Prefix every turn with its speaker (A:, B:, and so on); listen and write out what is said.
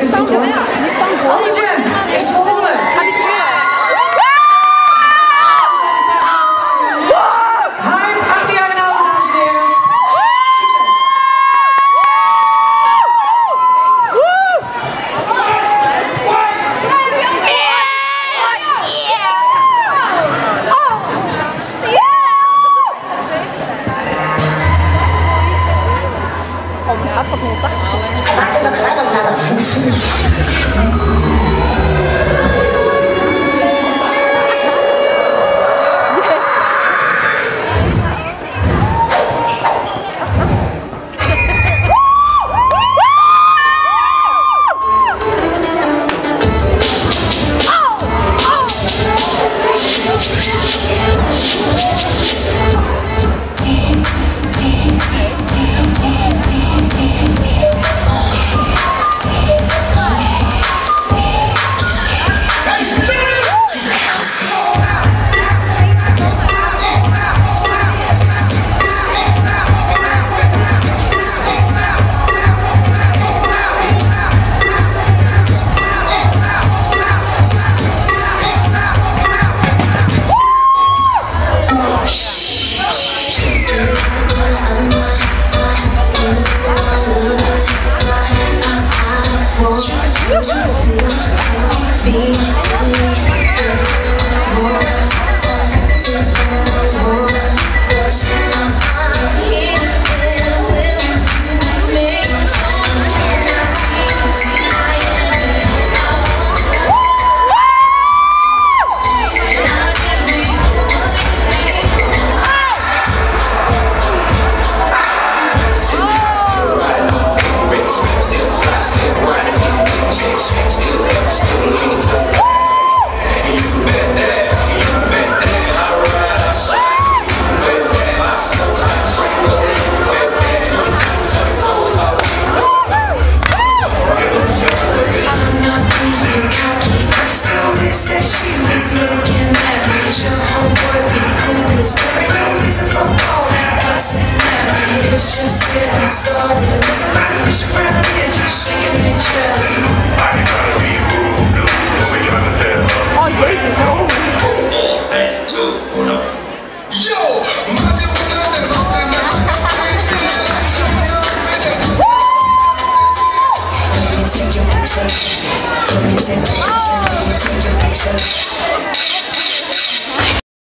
A: vind het goed hoor. Alle Jam is de volgende. Hype, 18 jaar en ouder, dames en heren. Succes.
B: Hij maakte dat geluid over naar
C: It's just getting started. There's a lot of fish around here just shaking and jelly. I can try to be cool, no, what you gonna tell? Oh, yeah, no. 3, 2, 1. Yo! Take your picture. Take your picture.